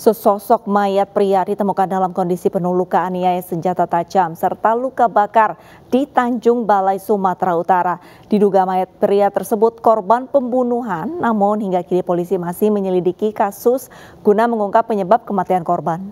Sesosok mayat pria ditemukan dalam kondisi penuh luka aniaya senjata tajam serta luka bakar di Tanjung Balai, Sumatera Utara. Diduga mayat pria tersebut korban pembunuhan, namun hingga kini polisi masih menyelidiki kasus guna mengungkap penyebab kematian korban.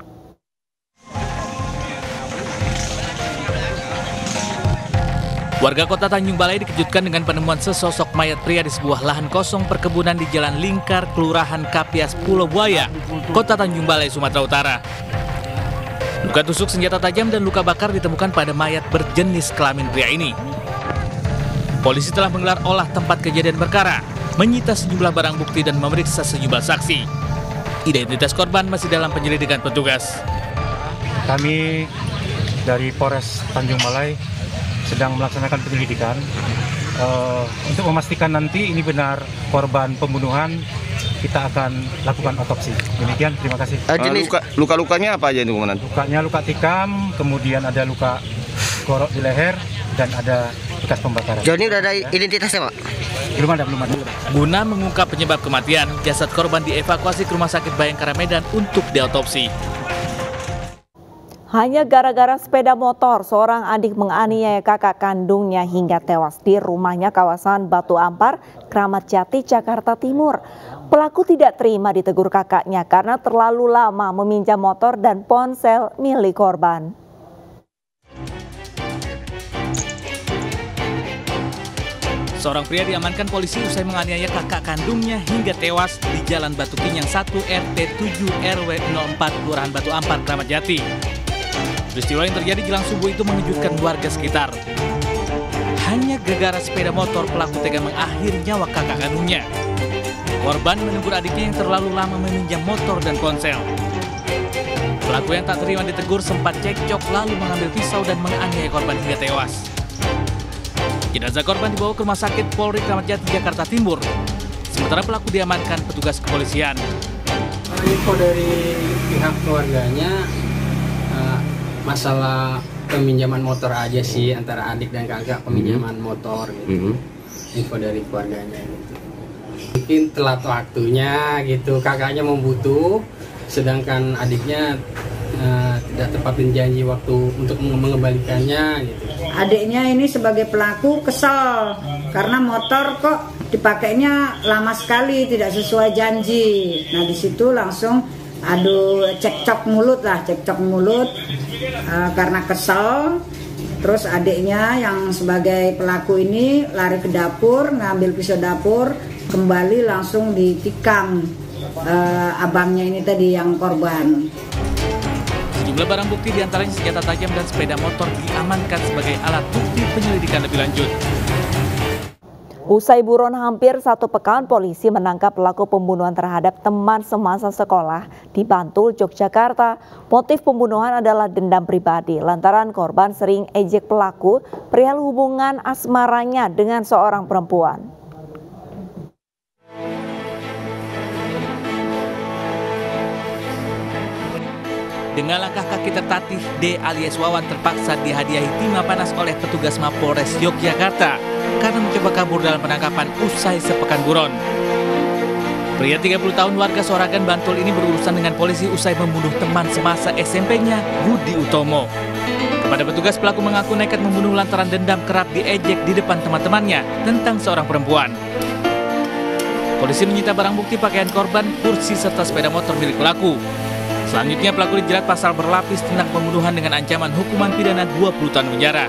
Warga kota Tanjung Balai dikejutkan dengan penemuan sesosok mayat pria di sebuah lahan kosong perkebunan di Jalan Lingkar, Kelurahan Kapias, Pulau Buaya, kota Tanjung Balai, Sumatera Utara. Luka tusuk senjata tajam dan luka bakar ditemukan pada mayat berjenis kelamin pria ini. Polisi telah menggelar olah tempat kejadian perkara, menyita sejumlah barang bukti dan memeriksa sejumlah saksi. Identitas korban masih dalam penyelidikan petugas. Kami dari Polres Tanjung Balai sedang melaksanakan penyelidikan untuk memastikan nanti ini benar korban pembunuhan. Kita akan lakukan otopsi. Demikian, terima kasih. Luka-lukanya apa aja ini, Komandan? Lukanya luka tikam, kemudian ada luka gorok di leher dan ada bekas pembakaran. Joni udah ada identitasnya, Pak? Belum ada. Guna mengungkap penyebab kematian, jasad korban dievakuasi ke Rumah Sakit Bayangkara Medan untuk diotopsi. Hanya gara-gara sepeda motor, seorang adik menganiaya kakak kandungnya hingga tewas di rumahnya kawasan Batu Ampar, Kramat Jati, Jakarta Timur. Pelaku tidak terima ditegur kakaknya karena terlalu lama meminjam motor dan ponsel milik korban. Seorang pria diamankan polisi usai menganiaya kakak kandungnya hingga tewas di Jalan Batu Kinyang 1 RT 7 RW 04 Kelurahan Batu Ampar, Kramat Jati. Peristiwa yang terjadi jelang subuh itu mengejutkan warga sekitar. Hanya gara-gara sepeda motor, pelaku tega mengakhiri nyawa kakak kandungnya. Korban menegur adiknya yang terlalu lama meminjam motor dan ponsel. Pelaku yang tak terima ditegur sempat cekcok lalu mengambil pisau dan menganiaya korban hingga tewas. Jenazah korban dibawa ke Rumah Sakit Polri Kramat Jati, Jakarta Timur. Sementara pelaku diamankan petugas kepolisian. Info dari pihak keluarganya masalah peminjaman motor aja sih, antara adik dan kakak peminjaman motor gitu. Info dari keluarganya gitu. Mungkin telat waktunya gitu, kakaknya membutuh sedangkan adiknya tidak tepatin janji waktu untuk mengembalikannya gitu. Adiknya ini sebagai pelaku kesel karena motor kok dipakainya lama sekali, tidak sesuai janji. Nah, di situ langsung cekcok mulut karena kesel. Terus adiknya yang sebagai pelaku ini lari ke dapur, ngambil pisau dapur, kembali langsung ditikam abangnya ini tadi yang korban. Sejumlah barang bukti diantaranya senjata tajam dan sepeda motor diamankan sebagai alat bukti penyelidikan lebih lanjut. Usai buron hampir 1 pekan, polisi menangkap pelaku pembunuhan terhadap teman semasa sekolah di Bantul, Yogyakarta. Motif pembunuhan adalah dendam pribadi lantaran korban sering ejek pelaku perihal hubungan asmaranya dengan seorang perempuan. Dengan langkah kaki tertatih, D alias Wawan terpaksa dihadiahi timah panas oleh petugas Mapolres Yogyakarta karena mencoba kabur dalam penangkapan usai sepekan buron. Pria 30 tahun warga Soragan, Bantul ini berurusan dengan polisi usai membunuh teman semasa SMP-nya, Budi Utomo. Kepada petugas, pelaku mengaku nekat membunuh lantaran dendam kerap diejek di depan teman-temannya tentang seorang perempuan. Polisi menyita barang bukti pakaian korban, kursi serta sepeda motor milik pelaku. Selanjutnya pelaku dijerat pasal berlapis tentang pembunuhan dengan ancaman hukuman pidana 20 tahun penjara.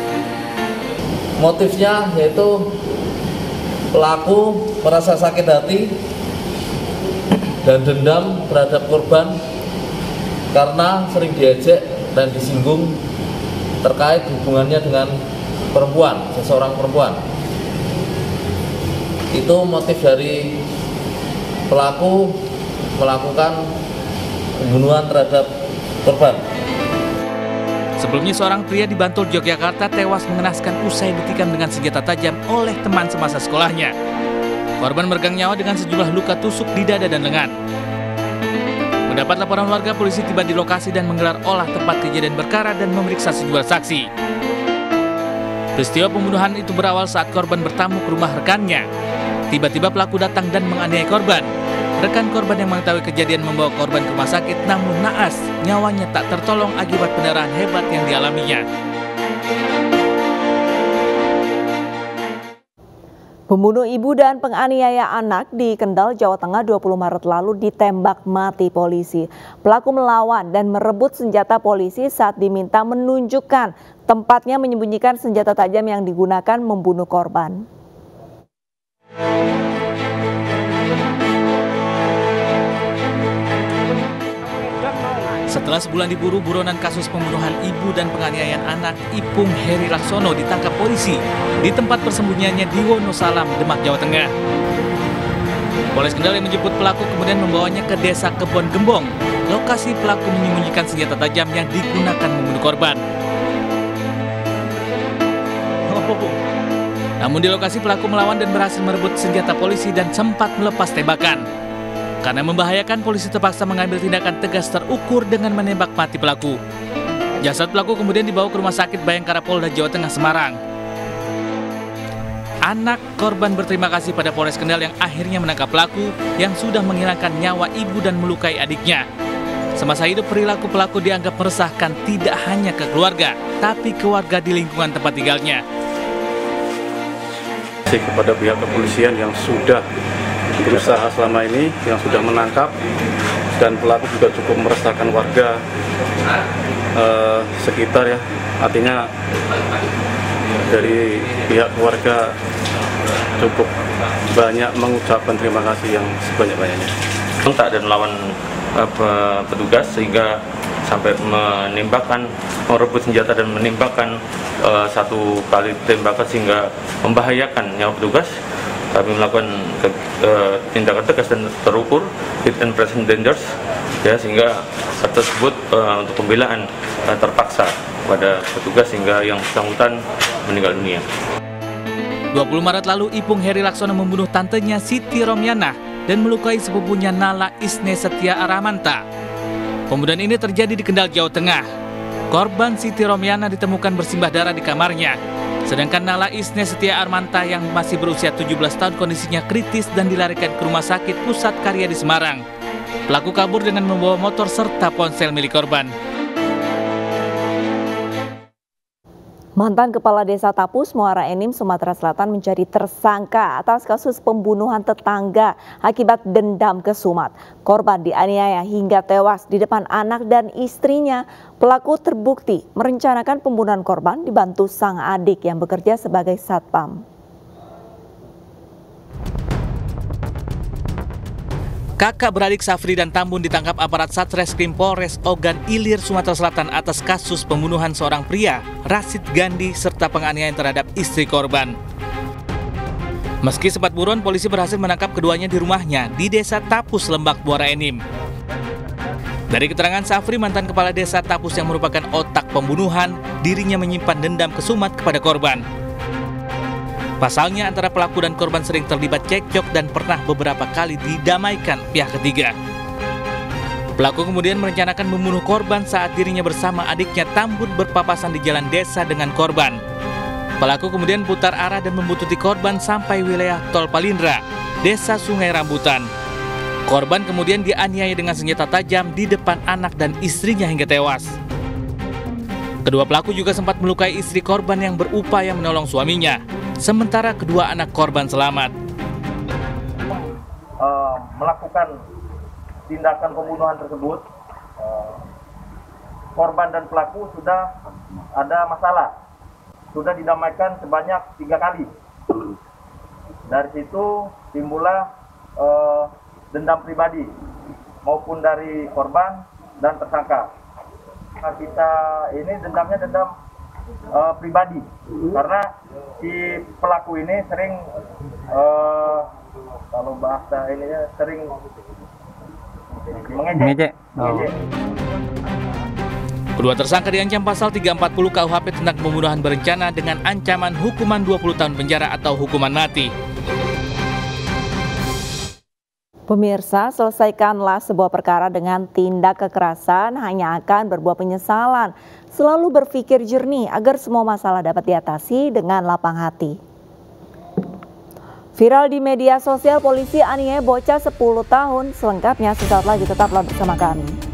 Motifnya yaitu pelaku merasa sakit hati dan dendam terhadap korban karena sering diejek dan disinggung terkait hubungannya dengan seseorang perempuan. Itu motif dari pelaku melakukan pembunuhan terhadap korban. Sebelumnya seorang pria di Bantul, Yogyakarta tewas mengenaskan usai ditikam dengan senjata tajam oleh teman semasa sekolahnya. Korban meregang nyawa dengan sejumlah luka tusuk di dada dan lengan. Mendapat laporan warga, polisi tiba di lokasi dan menggelar olah tempat kejadian perkara dan memeriksa sejumlah saksi. Peristiwa pembunuhan itu berawal saat korban bertamu ke rumah rekannya. Tiba-tiba pelaku datang dan menganiaya korban. Rekan korban yang mengetahui kejadian membawa korban ke rumah sakit, namun naas nyawanya tak tertolong akibat pendarahan hebat yang dialaminya. Pembunuh ibu dan penganiaya anak di Kendal, Jawa Tengah 20 Maret lalu ditembak mati polisi. Pelaku melawan dan merebut senjata polisi saat diminta menunjukkan tempatnya menyembunyikan senjata tajam yang digunakan membunuh korban. Setelah sebulan diburu, buronan kasus pembunuhan ibu dan penganiayaan anak Ipung Heri Laksono ditangkap polisi di tempat persembunyiannya di Wonosalam, Demak, Jawa Tengah. Polres Kendal yang menjemput pelaku kemudian membawanya ke desa Kebon Gembong, lokasi pelaku menyembunyikan senjata tajam yang digunakan membunuh korban. Namun di lokasi pelaku melawan dan berhasil merebut senjata polisi dan sempat melepas tembakan. Karena membahayakan, polisi terpaksa mengambil tindakan tegas terukur dengan menembak mati pelaku. Jasad pelaku kemudian dibawa ke Rumah Sakit Bayangkara Polda Jawa Tengah, Semarang. Anak korban berterima kasih pada Polres Kendal yang akhirnya menangkap pelaku yang sudah menghilangkan nyawa ibu dan melukai adiknya. Semasa hidup, perilaku pelaku dianggap meresahkan tidak hanya ke keluarga, tapi ke warga di lingkungan tempat tinggalnya. Kepada pihak kepolisian yang sudah berusaha selama ini, yang sudah menangkap, dan pelaku juga cukup meresahkan warga sekitar ya. Artinya dari pihak keluarga cukup banyak mengucapkan terima kasih yang sebanyak-banyaknya. Tak dan melawan petugas sehingga sampai menembakkan, merebut senjata dan menembakkan satu kali tembakan sehingga membahayakan nyawa petugas. Kami melakukan tindakan tegas dan terukur, hit and present dangers, ya, sehingga hal tersebut untuk pembelaan terpaksa pada petugas sehingga yang bersangkutan meninggal dunia. 20 Maret lalu, Ipung Heri Laksono membunuh tantenya Siti Romiana dan melukai sepupunya Nala Isne Setia Aramanta. Pembunuhan ini terjadi di Kendal, Jawa Tengah. Korban Siti Romiana ditemukan bersimbah darah di kamarnya. Sedangkan Nala Isne Setia Armanta yang masih berusia 17 tahun kondisinya kritis dan dilarikan ke Rumah Sakit Pusat Karya di Semarang. Pelaku kabur dengan membawa motor serta ponsel milik korban. Mantan Kepala Desa Tapus, Muara Enim, Sumatera Selatan menjadi tersangka atas kasus pembunuhan tetangga akibat dendam kesumat. Korban dianiaya hingga tewas di depan anak dan istrinya. Pelaku terbukti merencanakan pembunuhan korban dibantu sang adik yang bekerja sebagai satpam. Kakak beradik Safri dan Tambun ditangkap aparat Satreskrim Polres Ogan Ilir, Sumatera Selatan atas kasus pembunuhan seorang pria, Rashid Gandhi, serta penganiayaan terhadap istri korban. Meski sempat buron, polisi berhasil menangkap keduanya di rumahnya di Desa Tapus, Lembak, Muara Enim. Dari keterangan Safri, mantan kepala desa Tapus yang merupakan otak pembunuhan, dirinya menyimpan dendam kesumat kepada korban. Pasalnya antara pelaku dan korban sering terlibat cekcok dan pernah beberapa kali didamaikan pihak ketiga. Pelaku kemudian merencanakan membunuh korban saat dirinya bersama adiknya Tambun berpapasan di jalan desa dengan korban. Pelaku kemudian putar arah dan membuntuti korban sampai wilayah Tol Palindra, Desa Sungai Rambutan. Korban kemudian dianiaya dengan senjata tajam di depan anak dan istrinya hingga tewas. Kedua pelaku juga sempat melukai istri korban yang berupaya menolong suaminya. Sementara kedua anak korban selamat. Melakukan tindakan pembunuhan tersebut, korban dan pelaku sudah ada masalah, sudah didamaikan sebanyak 3 kali. Dari situ timbullah dendam pribadi maupun dari korban dan tersangka. Nah, kita ini dendamnya dendam pribadi karena si pelaku ini sering kalau bahasa ininya sering mengejek. Kedua tersangka diancam pasal 340 KUHP tentang pembunuhan berencana dengan ancaman hukuman 20 tahun penjara atau hukuman mati. Pemirsa, selesaikanlah sebuah perkara dengan tindak kekerasan hanya akan berbuah penyesalan. Selalu berpikir jernih agar semua masalah dapat diatasi dengan lapang hati. Viral di media sosial, polisi aniaya bocah 10 tahun. Selengkapnya sesaat lagi, tetaplah bersama kami.